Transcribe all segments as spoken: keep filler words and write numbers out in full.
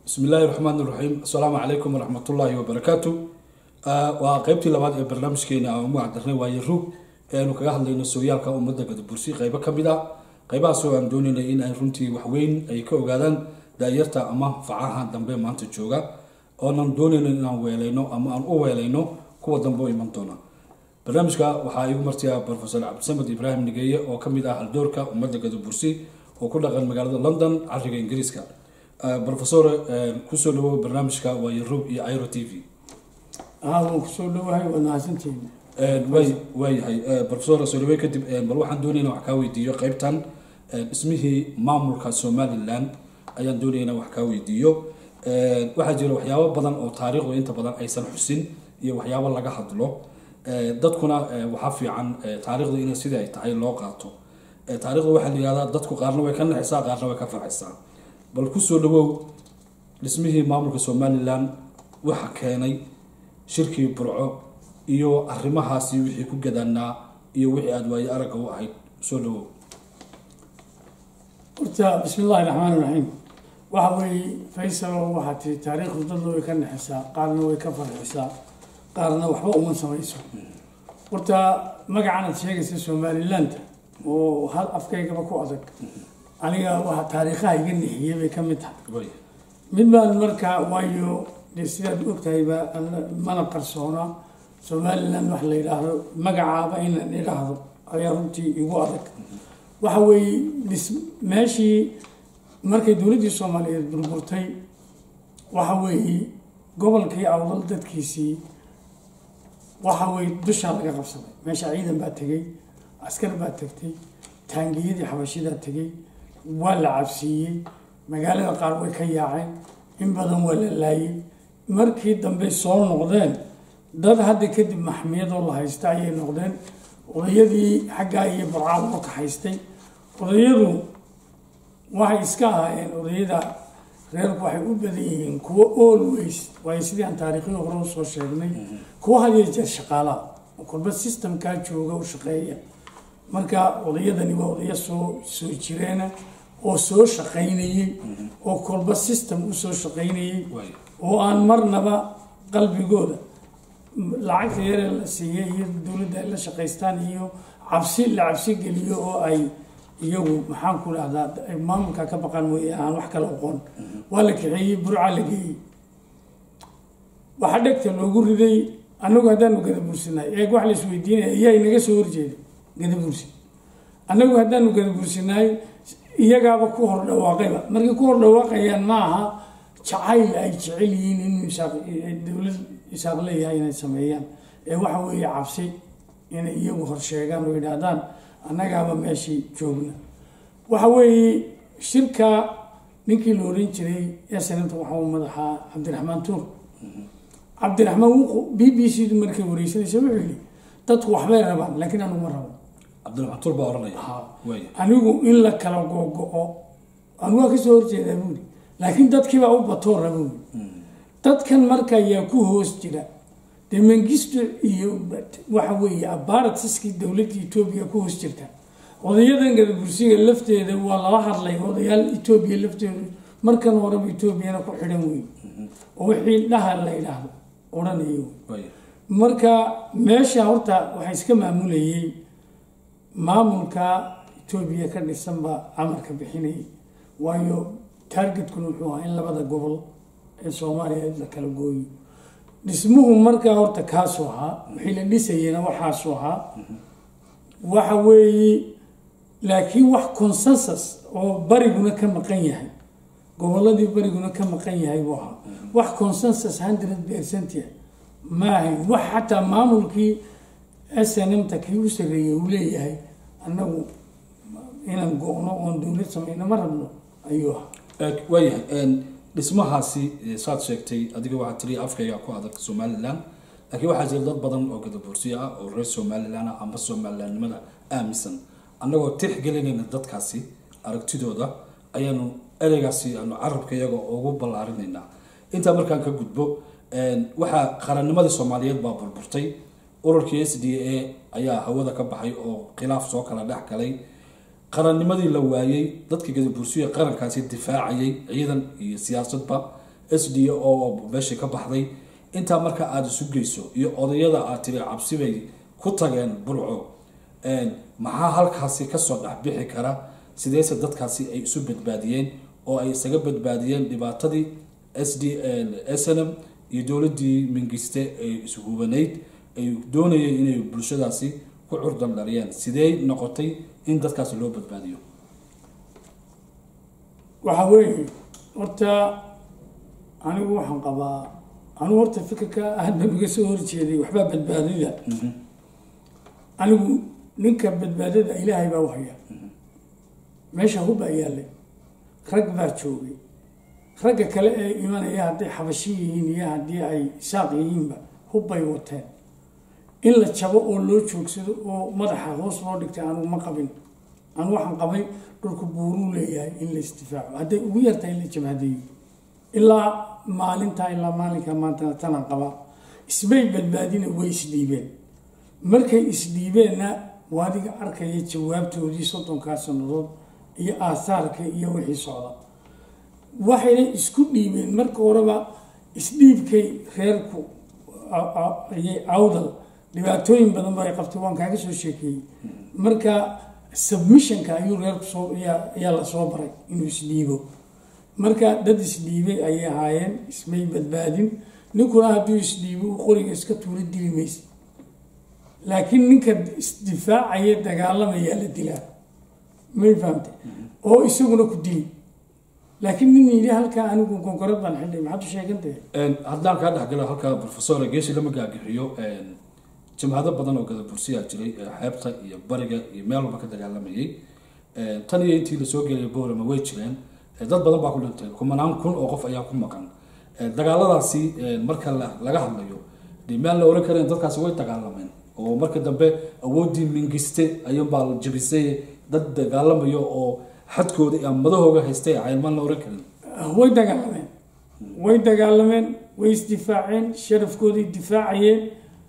بسم الله الرحمن الرحيم السلام عليكم ورحمة الله وبركاته وقيبتي لبعض البرنامج كينا ومعدرنا ويروب إنه كجهل لأن السوريال كأمة قد برسي قيبة كبيرة قيبة سوى عندوني لأن أنتي وحوين أي كوجادن دايرتا أما فعها دمبي ما أنت جوجا أو ندوني لأن ويلينو أما أن أويلينو كوا دمبوي منطونا برنامج كا وحايو مرتيا بروفيسور عبد الصمد إبراهيم نجية وكميدا هالدوركا أمة قد برسي وكل غير مجال لندن عريق إنجليز كا بروفيسور كسر له برنامج كا ويروب ايرو تي في اه كسر له هاي وناسنتين واي واي هاي بروفيسور سولوي كتب بل waxaan doonaynaa wax ka weydiiyo qaybtan ismihii maamulka Somaliland ayaan doonaynaa wax ka weydiiyo waxa jira waxyaabo badan oo taariikhdu inta badan aysan xusin iyo waxyaabo laga hadlo dadkuna waxa fiican taariikhdu in sida ay tahay loo qaato taariikhdu waxa la yiraahdaa dadku qaarna way ka naxaysaa qaarna way ka farxaysaa bal ku soo dhawow dhismihii maamulka Somaliland waxa keenay shirkii burco iyo arrimahaasi wixii ku gadanaa iyo wixii aad way arag u ahayd soo dhawow horta bismillaahir rahmaanir rahiim waxa way faysal waxa tii taariikhdu dad way ka naxaysaa qaarna way ka farxaysaa qaarna waxba uma samayso horta magacan sheegaysa Somaliland oo hal afkayga ku adag aniga waxa taariikhaha iga nixiyay bay ka mid tahay mid baan markaa waayo sidaad ogtahay ba mana qarsoona Somaliland wax la yiraahdo magacaaba in la yiraahdo ayaa runtii igu adag waxa way meeshii markay dawladda Soomaaliyeed burburtay waxa way gobolkii awdal dadkiisii waxa way dusha laga qabsaday meesha ciidan baa tagay askar baa tagtay taangiyadii xabashida tagay waa la cabsiiyay magaalada qaar way ka yaaceen in badan waa la laayay markii dambe soo noqdeen dad hadda kadib maxmiyadoo la haysta ayay noqdeen odayadii xaggaa iyo burcaad oo ka haystay odayadu waxay iska ahaayeen odayada reerku waxay u badan yihiin kuwa always waayo sidii aan taariikhii hore u soo sheegnay kuwa hadiyo jeer shaqaalaha kolba systemkaa jooga u shaqeeya marka odayadani waa odaya soo soo jireena oo soo shaqaynayay oo kolba system u soo shaqaynayay oo aan marnaba qalbigooda lacag yar la siiyay iyo dawladda la shaqaystaan iyo cabsi la cabsi geliyo oo ay iyagu maxaan ku raahdaa maamulka ka baqan way aan wax kala aqoon waa la kiciyay burca la geeyay waxa dhegta loogu riday anagu hadaan gada bursinay ee wax la isweydiinay ayaa inaga soo horjeeday gada bursi anagu hadaan gada bursinay iyagaaba ku hor dhawaaqayba markii ku hor dhawaaqayaan maaha jacayl ay jecel yihiin in dawlad isaaq leeyahay inay sameeyaan ee waxa weeye cabsi inay iyagu hor sheegaan oo yidhaahdaan annagaaba meeshii joogna waxa weeye shirka ninkii la oran jiray ee sanadka waxa uu madaxaa cabdiraxmaan tuur cabdiraxmaan b b c du markay wareysanaysa wuxuu yidhi dadku waxbay rabaan laakiin anigu ma rabo cabdiraxmaan tuur baa oranaya anigu in la kala gogo anigu waa kasoo horjeedaa buuri laakiin dadkii baa u batoo rabo dadkan marka ayaa ku hoos jira dee mangisto iyo waxa weeye abaaratiskii dowladda Itoobiya ku hoos jirta odayadan gada bursiga lafteeda waa lala hadlay odayaal Itoobiya lafteeda markan horeba Itoobiyana ku xidhan weey oo wixii dhaha la yiraahdo oranayo marka meesha horta waxay iska maamulayay maamulka Itoobiya ka dhisan ba amarka bixinay waayo targetkuna wuxuu ahaa in labada gobol ee Soomaaliya la kala gooyo dhismuhu markaa horta kaasoo ahaa wixii la dhisayena waxaasoo ahaa waxa weeye laakiin wax consensus oo bariguna ka maqan yahay goboladii bariguna ka maqan yahay buu ahaa wax consensus one hundred percent yahay maahay wax xataa maamulkii S N M ta kii u sareeyay uu leeyahay annagu inaan go'no oon dawlad samayno ma rabno ayuu ahaa waayahay dhismahaasi saad sheegtay adiga waxa tiri afkayga ku adag Somaliland laakiin waxa jira dad badan oo gada bursi ah oo reer Somaliland ama Somalilandnimada aaminsan annagoo tixgelinayna dadkaasi aragtidooda ayaanu ereygaasi aanu carabka iyaga ugu ballaarinayna inta markaan ka gudbo waxa qarannimadii Soomaaliyeed baa burburtay ururkii S D A ayaa hawada ka baxay oo khilaaf soo kala dhex galay qarannimadii la waayay dadkii gada bursiga qarankaasi difaacayay ciidan iyo siyaasadba s d oo meeshii ka baxday intaa marka aada isu geyso iyo odayada aad tiri cabsi bay ku tageen burco maxaa halkaasi kasoo dhexbixi kara sideese dadkaasi ay isu badbaadiyeen oo ay isaga badbaadiyeen dhibaatadii s d s n m iyo dowladdii mingiste ay ishuubanayd ay doonayeen inay bulshadaasi ku curdan dhaliyeen sidee noqotay in dadkaasi loo badbaadiyo waxa weeye horta anigu waxaan qabaa anigu horta fikirka aada nabiga soo horjeeday waxbaa badbaadida anigu ninka badbaadada ilaahay baa wahaya meesha hubbaa yaallay rag baa joogay ragga kale ee imanaya hadday xabashi yihiin iyo haddii ay saaq yihiinba hubbay wateen in la jabo oo loo joogsado oo madaxa hoos loo dhigtay anugu ma qabin anu waxaan qabay dhulku buuruu leeyahay in la isdifaaco hadday ugu yartahay in la jabhadeeyo ilaa maalintaa ilaa maalinka maantana tanaan qabaa isbay badbaadina way isdhiibeen markay isdhiibeenna waadiga arkaya jawaabtoodii soddonkaa sannadood iyo aasaarka iyo wixii socda waxayna isku dhiibeen marka horeba isdhiibkay reerku ayay awdal dhibaatooyin badan ba ay qabtay waan kaaga soo sheekeeyey marka submissionka ayuu reerku soo ayaa la soo baray inuu isdhiibo marka dad isdhiibay ayay ahaayeen ismay badbaadin ninkuna hadduu isdhiibo uu qoriga iska tuuro dili maysa laakiin ninka isdifaacaya dagaalamayaa la dilaa may fahamtay oo isaguna ku dili laakiin nin yidhi halkaa anigu konkorad baan xidhay maxaad u sheegantahay haddaan kaa dhexgalo halkaa professor geesi lama gaagixiyo jamhado badan oo gadabursiyaa jiray xeebta iyo bariga iyo meel walba ka dagaalamayay tan iyo intii lasoo gelaya boorama way jireen dad badan baa ku dhintay kumanaan kun oo qof ayaa ku maqan dagaaladaasi marka laga hadlayo dee meel la oran karayn dadkaasi way dagaalameen oo marka dambe awooddii mingiste ayuunbaa la jabisay dad dagaalamayo oo xadkooda iyo madahooga haystay caylmaan la oran karin way dagaalameen way dagaalameen way isdifaaceen sharafkooday difaacayeen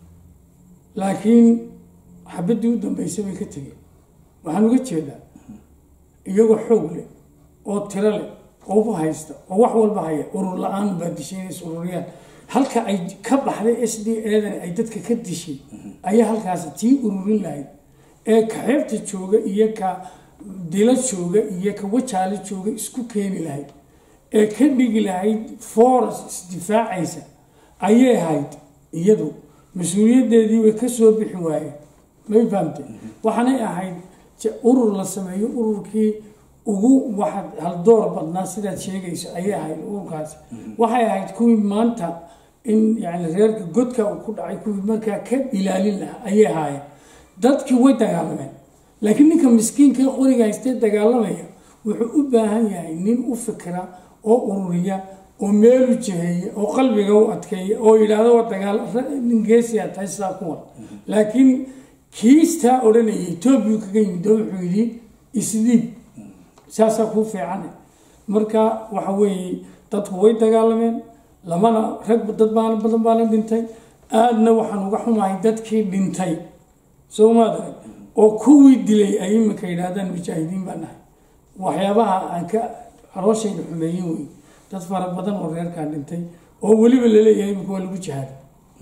laakiin xabaddii u dambeysay bay ka tegeen waxaan uga jeedaa iyagoo xoog leh oo tiro leh oo haysta oo wax walba haya urur la-aan baa dishay inay is ururiyaan halka ay ka baxday s d eedan ay dadka ka dishay ayaa halkaasi tii ururin lahayd ee ka xeebta jooga iyo ka dila jooga iyo ka wajaale jooga isku keeni lahayd ee ka dhigi lahayd foras isdifaacaysa ayay ahayd iyadu mas-uuliyaddeedii way ka soo bixi waayeen may fahamtay waxaanay ahayd urur la sameeyo ururkii ugu waxa haldoor badnaa sidaad sheegayso ayay ahayd ururkaasi waxay ahayd kuwii maanta in yani reerka godka uu ku dhacay kuwii markaa ka ilaalin lahaa ayay ahaayeen dadkii way dagaalameen laakiin ninka miskiinka qoriga haystee dagaalamaya wuxuu u baahan yahay nin u fikira oo ururiya oo meelu jiheeya oo qalbiga u adkeeya oo yidhaahdo waa dagaal nin geesiyaa tahay sidaa ku war laakiin kiistaa odhanaya etoobiya kaga yimid oo wuxuu yidhi isdiib saasaa kuu fiicane marka waxa weeye dadku way dagaalameen lamana rag dad baana badan baana dhintay aadna waxaan uga xumahay dadkii dhintay soo maada oo kuwii dilay ay iminka yidhaahdaan mujaahidiin baan nahay waxyaabaha aan ka arooshayda xumeeyin wey dad fara badan oo reerkaa dhintay oo weliba laleeyahay imika waa lagu jihaaday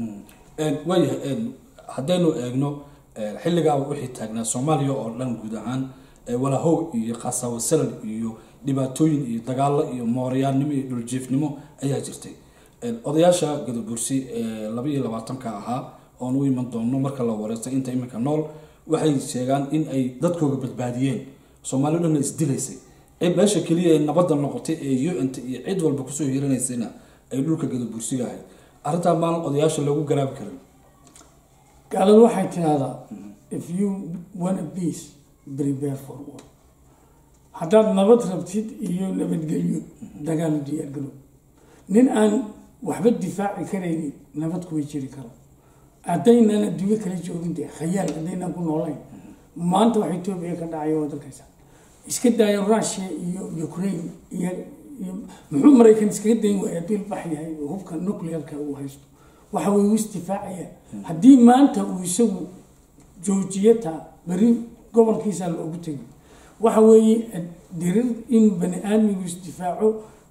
waayahay haddaynu eegno xilligaa wixii taagnaa soomaaliya oo dhan guud ahaan walahow iyo qasaawo salal iyo dhibaatooyin iyo dagaalo iyo mooryaannimo iyo dhuljiifnimo ayaa jirtay odayaasha gadabursi laba iyo labaatanka ahaa oon u iman doono marka la wareystay inta iminka nool waxay sheegaan in ay dadkooga badbaadiyeen soomaaliya dhanna isdilaysay cid meesha keliya ee nabadda noqotay ee u n t iyo cid walba kusoo hiiranaysayna ay dhulka gadabursiga ahayd arrintaa maalin odayaasha lagu garaabi karin gaaladu waxay tidahdaa if you want a peace prepare for war haddaad nabad rabtid iyo nabadgelyo dagaalu diyaargalo nin aan waxba difaaci karaynin nabad kuma jiri karo haddaynaan adduunyo kala joogin dee khayaal haddaynaan ku noolayn maanta waxa etoobiya ka dhacayo waad arkaysaa iska daayo russia iyo ukraine iyo iyo muxuu maraykan iskaga dayn waaya hadduu ilbax yahay hubka nuclearka uu haysto waxa way u isdifaacaya haddii maanta uu isagu joojiyata beri gobolkiisa loogu tegay waxa weeye dirir in bani aadmigu isdifaaco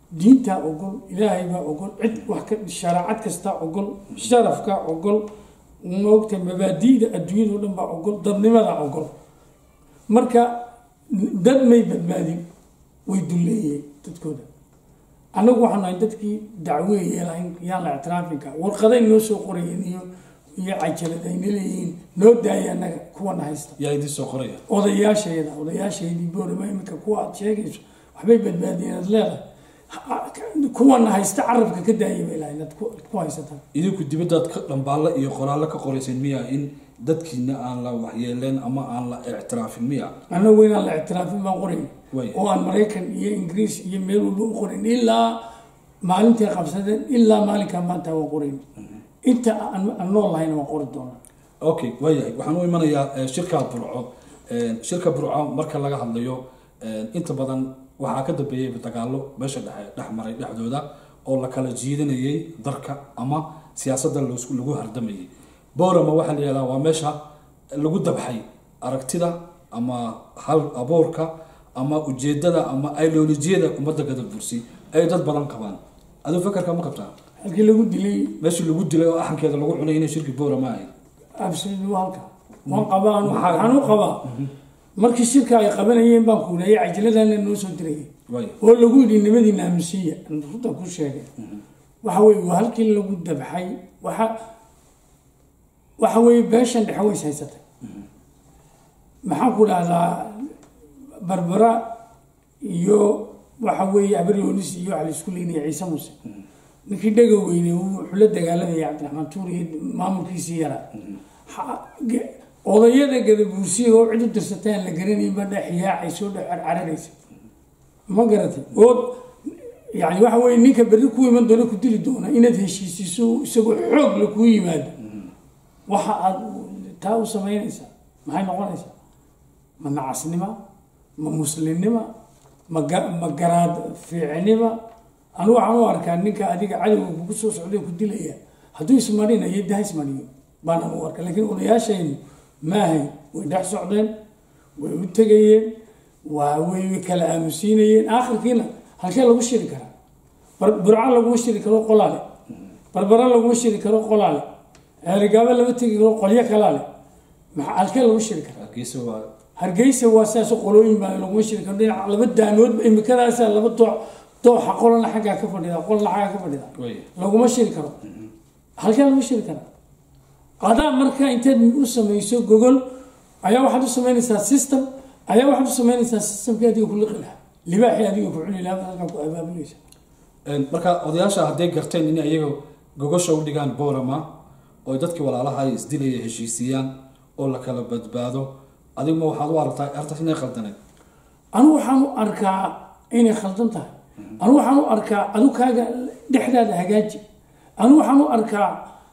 diinta ogol ilaahay baa ogol cid wax ka sharaacad kasta ogol sharafka ogol moogta mabaadi'da adduunyada oo dhan baa ogol dadnimada ogol marka dad may badbaadin way duleeyeen dadkooda annagu waxaan nahay dadkii dacweye yeelahayn yaan la ictiraafinka warqaday noo soo qorayeen iyo iyo cajalada ayna leeyihiin noo daaya annaga kuwana haysta yaa idin soo qoraya odayaasheeda odayaasheedii boorama iminka kuwa aad sheegayso waxbay badbaadiyeen aad leedahay kuwana haysta carabka ka daaya bay lahayn aad ku haysataan idinku dibaddaad ka dhambaalla iyo qoraallo ka qorayseen miya in dadkiina aan la waxyeeleen ama aan la ictiraafin miya annagu inaan la ictiraafin baan qorayn oo aan maraykan iyo ingiriis iyo meel walba u qorayn ilaa maalintay qabsadeen ilaa maalinkaa maanta waan qorayn inta aan nool lahayna waan qori doonaa okay waayahay waxaan u imanayaa shirka burco shirka burco marka laga hadlayo inta badan waxaa ka dambeeyay dagaallo meesha dhexe dhex maray dhexdooda oo la kala jiidanayay darka ama siyaasadda lagu hardamayay boorama waxaa la yihahdaa waa meesha lagu dabxay aragtida ama hal abuurka ama ujeedada ama ideolojiyada ummadda gadabursi ay dad badan qabaan aduu fakarka ma qabtaa halkii lagu dilay meeshii lagu dilay oo axankeeda lagu cunay inay shirki boorama ahayd absolutely halka waan qabaa waxaan u qabaa markii shirka ay qabanayeen baan ku leeyay cajiladana noo soo dirayay oo lagu yidhi nimadiina aaminsiiya runta ku sheegay waxa weeye waa halkii lagu dabxay waxa waxa weeye beeshan dhexe ways haysatay maxaan ku dhahdaa barbara iyo waxa weeye abaryoonis iyo waxa la isku leynaya ciise muuse ninkii dhaga weyne wuxuu la dagaalamaya cabdiraxmaan tuur iyo maamulkiisii yaraa odayada gadabuursiga oo cid u dirsataan la garanayn ba dhex yaacay soo dhex carcararaysa ma garatay oo yani waxa weye ninka berri ku iman doona ku dili doona inaad heshiisiiso isagoo xoog la kuu yimaado waxa aad taa u samaynaysaa maxay noqonaysaa ma nacasnima ma muslimnima ma ma garaad fiicnima anu waxaan u arkaa ninka adiga cadowga kugu soo socday ku dilaya hadduu ismarinayo daha ismariyo baanaan u arkaa laakiin odayaashaynu maahay way dhex socdeen way u tegayeen waa way kala aamusiinayeen aakhirkiina halkee lagu shiri karaa burca laguma shiri karo qolaale barbara laguma shiri karo qolaale ceerigaaba lama tegi karo qolyo kalaale maxaa halkee lagu shiri karaa hargeysa waa saas qolooyin baa laguma shiri karo dhinac laba daanood imikadaasa laba dooc dooxa qolana xaggaa ka fadhida qolana xaggaa ka fadhida laguma shiri karo halkee lagu shiri karaa adaa marka intaad u samayso gogol ayaa waxaad u samaynaysaa system ayaa waxaad u samaynaysaa systemkii adiga ku liqi lahaa libaaxii adiga ku cuni lahaa halkaa ku abaabulaysa marka odayaasha hadday garteen in iyaga gogosha u dhigaan boorama oo dadkii walaalaha ay isdilaya heshiisiyaan oo la kala badbaado adiguma waxaad u aragtaa arrintaas inay khaldaneen anigu waxaan u arkaa inay khaldan tahay anigu waxaan u arkaa adukaaga dhexdaada hagaaji anigu waxaan u arkaa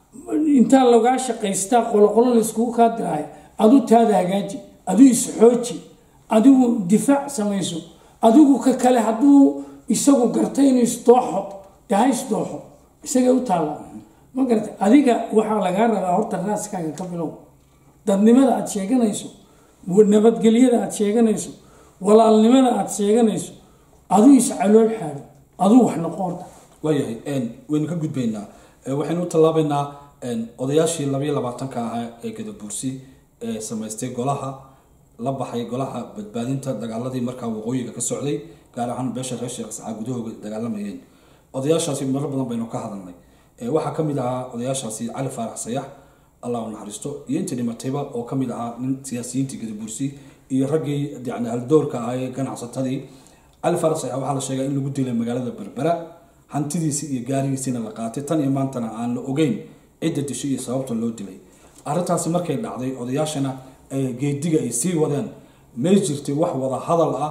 intaa lagaa shaqaystaa qoloqolo la iskugu kaa diraayo aduu taada hagaaji aduu isxooji adigu difaac samayso adigu ka kale hadduu isagu gartay inuu isdooxo daha isdooxo isagay u taalla ma garata adiga waxaa lagaa rabaa horta raaskaaga ka bilow dadnimada aada sheeganayso nabadgelyada aada sheeganayso walaalnimada aada sheeganayso aduu iscalool xaado aduu wax noqo horta waayahay waynu ka gudbaynaa waxaynu u tallaabaynaa odayaashii labayo labaatanka ahaa ee gadabuursi ee samaystay golaha la baxay golaha badbaadinta dagaaladii markaa waqooyiga ka socday gaar ahaan beesha reer sheekh saxaa gudahooga dagaalamayeen odayaashaasi marar badan baynu ka hadalnay waxaa ka mid ahaa odayaashaasi cali faarax sayax allah u naxariisto iyo intii dhimatayba oo ka mid ahaa nin siyaasiyiintii gadabuursi iyo raggii yani haldoorka ahaa ee ganacsatadii cali faarax sayax waxaa la sheegaa in lagu dilay magaalada berbera hantidiisii iyo gaarigiisiina la qaatay tan iyo maantana aan la ogeyn cidda dishay iyo sababta loo dilay arrintaasi markay dhacday odayaashana geediga ay sii wadeen may jirtay wax wada hadal ah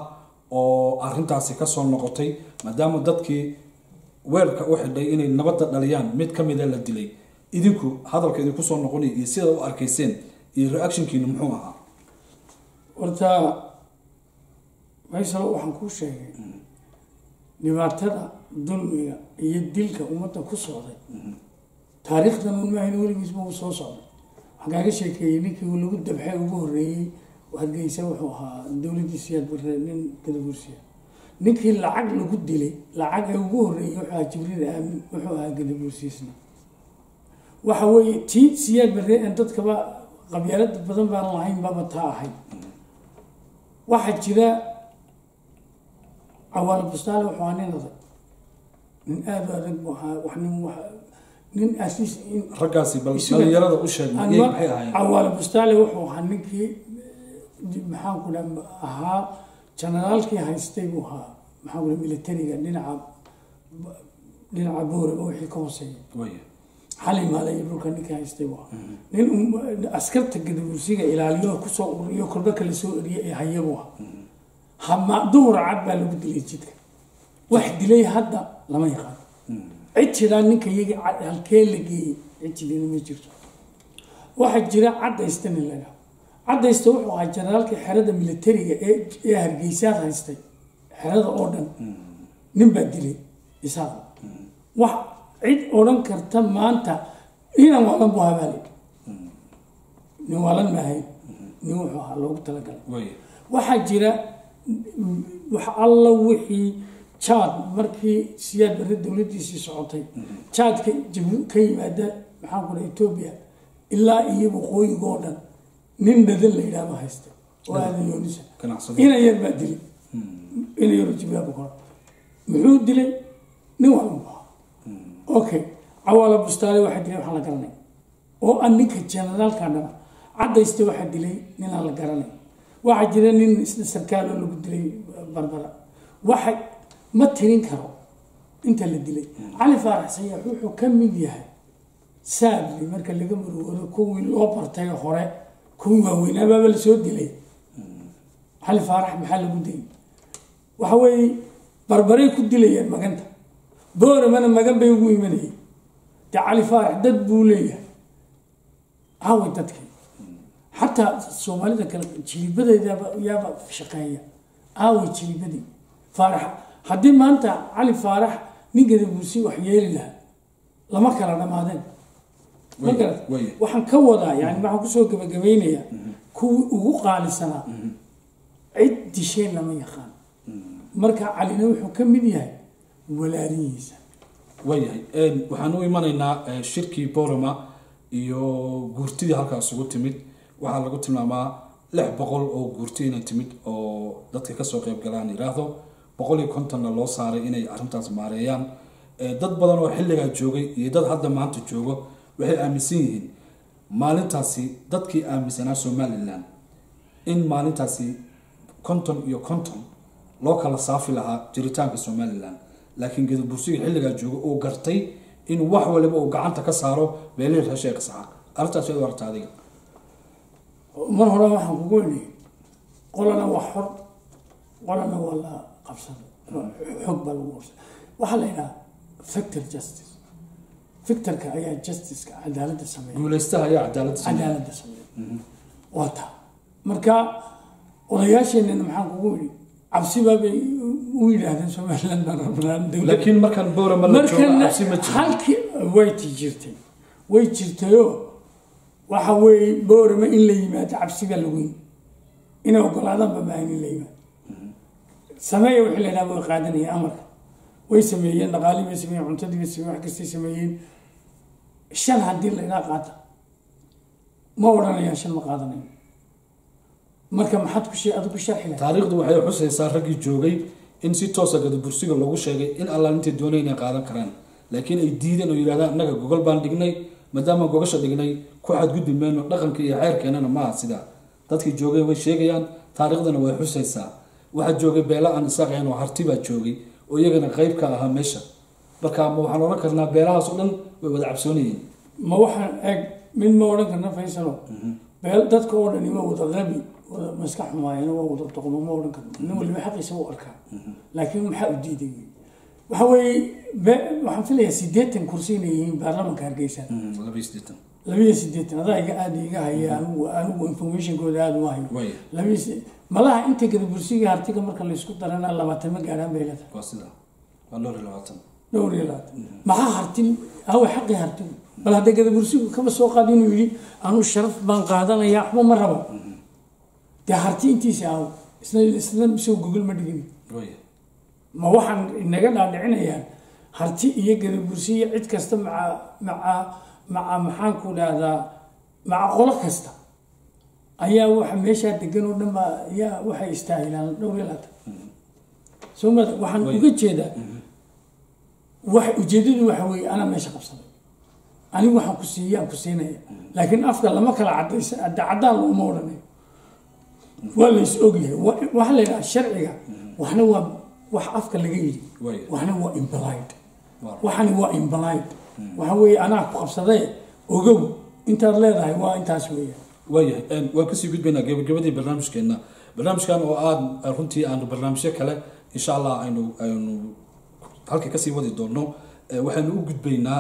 oo arrintaasi kasoo noqotay maadaama dadkii weerka u xidhay inay nabadda dhaliyaan mid ka mida la dilay idinku hadalka idinku soo noqonay iyo sida u arkayseen iyo reactionkiina muxuu ahaa horta faysal waxaan kuu sheegay dhibaatada dulmiga iyo dilka ummadda ku socday taariikhdan un maahayn weligiisba uu soo socday waxaan kaaga sheekeeyey ninkii uu lagu dabxay ugu horreeyey hargeysa wuxuu ahaa dowladdii siyaad barre nin gadabuursiya ninkii lacag lagu dilay lacag ay ugu horreeyay wuxuu ahaa jibriil aamin wuxuu ahaa gadabuursiisna waxa weeye tii siyaad barre aan dadkaba qabyaalada badan baan lahayn baba taa ahay waxaa jira cawaalo bustaale wuxuu ahaa nin adag nin aada u adag buu ahaa wax nin wax nin asiis raggaasi bal dhalinyarada u sheeg maxay ahaayeen cawaalo bustaale wuxuu ahaa ninkii maxaan ku dhaha ahaa generaalkii haystay buu ahaa maxaan ku dhaha militariga dhinaca dhinaca booraba wixii ka hooseeya xali maalay dhulka ninkii haystay buu ahaa nin askarta gadabuursiga ilaaliyo kusoo ururiyo kolba kala soo eriye ee haya buu ahaa hama duhur cad baa lagu dilay jidka wax dilay hadda lama yaqaan cid jiraa ninka iyagii halkee la geeyey cid jidina ma jirto waxaa jira caddaystani laga caddaysta wuxuu ahaa generaalkii xerada militariga ee ee hargeysaad haystay xerada oo dhan nin baa dilay isaaq wax cid odhan karta maanta ninan waalan buu habaale nin waalan maahay nin wuxuu ahaa loogu talagalay waxaa jira wax alla wixii jaad markii siyaad barre dowladdiisii socotay jaadka ka yimaada maxaan ku dhaha etoobiya ilaa iyo waqooyiga oo dhan nin dadan la yidhaahdo haysta oo aadan yoonisa ina yar baa dilay ina yaro jibraabu kora muxuu dilay nin waalan buu ahaa okay cawaalo bustaale waxaa dilay waxaan la garanay oo aan ninka generaalka dhaba caddaysta waxaa dilay nin aan la garanay waxaa jira nin isna sarkaal oo lagu dilay barbara waxa ma tirin karo inta la dilay cali faarax sayax wuxuu ka mid yahay saadli marka laga murugoodo kuwii loo bartay hore kuwii waaweynaababa la soo dilay cali faarax maxaa lagu dilay waxa weeye barbaray ku dilayeen maganta booramana magan bay ugu imanayeen dee cali faarax dad buu leeyahay aaway dadkii xataa soomaalida kale jilibadeedaba yaaba shaqeeya aaway jilibadii faarax haddii maanta cali faarax nin gadabuursi wax yeeli lahaa lama kala dhamaadeen ma garat waxaan ka wadaa yani waxaan kusoo gabagabaynayaa kuwii ugu qaalisanaa cid disheen lama yaqaan marka calina wuxuu ka mid yahay walaalihiisa waayahay waxaan u imanaynaa shirkii borama iyo guurtidii halkaas ugu timid waxaa lagu tilmaamaa lix boqol oo guurti inay timid oo dadka kasoo qayb galaan yiraahdo boqol iyo kontonna loo saaray inay arrintaas maareeyaan dad badan oo xilligaa joogay iyo dad hadda maanta joogo waxay aaminsan yihiin maalintaasi dadkii aaminsanaa somaliland in maalintaasi konton iyo konton loo kala saafi lahaa jiritaanka somaliland laakiin gadabuursiga xilligaa jooga uu gartay in wax waliba uu gacanta ka saaro beelihii reer sheekh isxaaq arrintaas way warta adiga mar hore waxaan kugu weydiiyey qolana waa xor qolana waa la qabsan xog baa lagu qabsan waxaa la yidhaha factor justice factorka ayaa justiceka cadaaladda sameeya guulaystaha ayaa cadaaladda sameeya cadaaladda sameeya waa taa marka odayaasheenana maxaan kugu weydiiyey cabsi baabay u yidhaahdeen somaliland baan rabnaa laakiin markaan boorama la joogo cabsi ma jiro halkii way ti jirtay way jirtayoo waxa weeye boorama in la yimaado cabsiga lagu yimi inay ogolaadaanba maahan in la yimaado sameeya wixii la yidhaha way qaadanayeen amarka way sameeyeen dhaqaalii bay sameeyeen cuntadii bay sameeyeen wax kastay sameeyeen shan haddii la yidhaha qaata ma odhanayaan shan ma qaadanayo marka maxaad ku sheeg adigu ku sharxi lahayd taariikhdu waxay xusaysaa raggii joogay in si toosa gadabursiga loogu sheegay in allah intay doonay inay qaadan karaan laakiin ay diideen oo yidhahdaan annaga gogol baan dhignay maadaama gogasha dhignay ku xadgudbi mayno dhaqanka iyo xeerkeenana maaha sidaa dadkii joogay way sheegayaan taariikhdana way xusaysaa waxaa joogay beela aan isaaqayn oo harti baa joogay oo iyagana qayb ka ahaa meesha marka ma waxaan odhan karnaa beelahaas oo dhan way wada cabsoonayeen ma waxaan eeg mid ma odhan karna faysalo beel dadka oo dhani waa wada qabi wada maskax xumaayeen waa wada doqmo ma odhan karna nin waliba xaqiisa u arkaa laakiin maxaa u diiday waxa weeye waxaan filayaa siddeetan kursi inay yihiin baarlamanka hargeysa laba iyo siddeetan laba iyo siddeetan adaa iga aada iga haya anigu anigu informationkooda aada u hayo laba iyo malaha inta gadabursiga hartiga marka laysku darana labaatan ma gaarhaan bay leedahay waa sida waa dhowr iyo labaatan dhowr iyo labaatan maxaa hartin hawa xaqii hartigu bal hadda gadabursigu kama soo qaadi inuu yidhi anu sharaf baan qaadanaya waxba ma rabo dee harti intiisa aho isna isna soo gogol ma dhigin ma waxaan inaga dhaadhicinayaan harti iyo gadabursiyo cid kasta maca maca maca maxaan ku dhahdaa maca qolo kasta ayaa waxa meeshaa degan oo dhan baa ayaa waxay istaahilaan dhowr iyo labaatan soo ma waxaan uga jeedaa wax ujeedadu waxa weeye anaa meesha qabsaday anigu waxaan ku siiyaan ku siinaya laakiin afka lama kala cadaysan caddaan looma odhanayo waa la is ogyahay waxa la yidhaha sharciga waxna waa wax afka laga yidhi waxna waa implied waxani waa implied waxa weeye anaa ku qabsaday ogow intaad leedahay waa intaas weeyaan waayahay waan kasii gudbaynaa gabagabadii barnaamijkeena barnaamijkan oo aan runtii aanu barnaamijyo kale insha allah aynu aynu halka kasii wadi doono waxaanu u gudbaynaa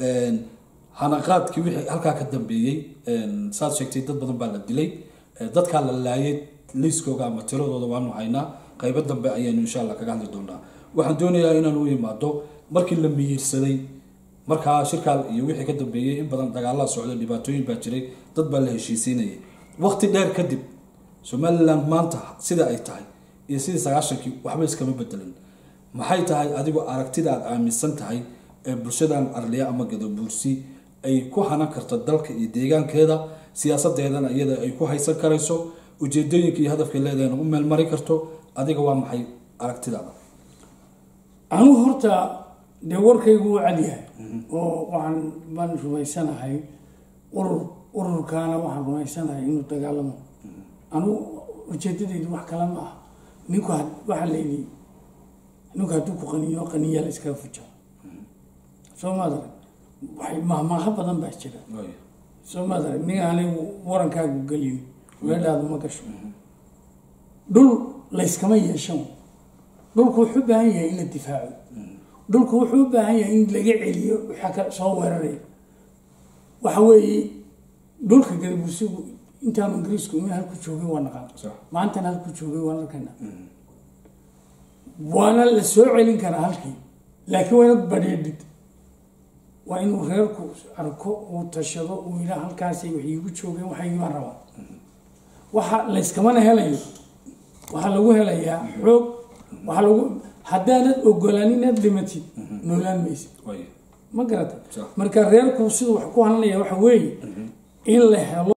hanaqaadkii wixii halkaa ka dambeeyey saad sheegtay dad badan baa la dilay dadkaa la laayay liiskooga ama tiradooda waanu haynaa qaybo dambe ayaynu insha allah kaga hadli doonaa waxaan doonayaa inaan u yimaado markii la miyirsaday markaa shirkaal iyo wixii ka dambeeyey in badan dagaalada socda dhibaatooyin baa jiray dad baa la heshiisiinayay waqti dheer kadib somaliland maanta sida ay tahay iyo sidii sagaashankii waxba iskama bedelin maxay tahay adigoo aragtida aad aaminsan tahay ee bulshadan arliya ama gadabuursi ay ku hanan karto dalka iyo deegaankeeda siyaasadeedana iyada ay ku haysan karayso ujeedooyinka iyo hadafka leedahayna u meel mari karto adiga waa maxay aragtidaada anigu horta dee warkaygu wuu cadyahay oo waxaan baan rumaysanahay urur ururkaana waxaan rumaysanahay inuu dagaalamo anigu ujeedadaydu wax kale ma ah ninku waxaa layidhi ninku hadduu ku qaniyo qaniya la iskaga fuja soo maadara waxay mahmaaha badan baa jira soo maadara nin anigu warankaagu gelin weedhaadu ma gasho dhul layskama yeeshan dhulku wuxuu u baahan yahay in la difaaco dhulku wuxuu u baahan yahay in laga celiyo waxaa ka soo weeraraya waxa weeye dhulka gadabursigu intaanu ingiriisku ina halku joogay waa naqaan maantana halku joogay waan arkayna waana la soo celin karaa halkii laakiin waa inad badheedhid waa inuu reerku arko uu tashado uu yidhaa halkaasay wax iigu joogeen waxay baan rabaa waxa layskamana helayo waxaa lagu helayaa xoog waxaa lagu haddaanad ogolaanin inaad dhimatid noolaan maysid ma garatay marka reerku siduu wax ku hananaya waxa weeye in la helo